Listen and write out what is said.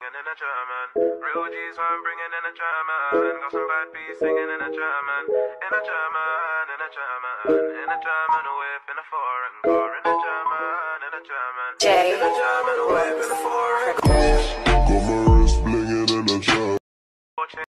in a German. Real G's, I'm bringing in a German. Got some bad beats singing in a German. In a German, in a German. In a German whip, in a foreign car. In a German, in a German. In a German whip, in a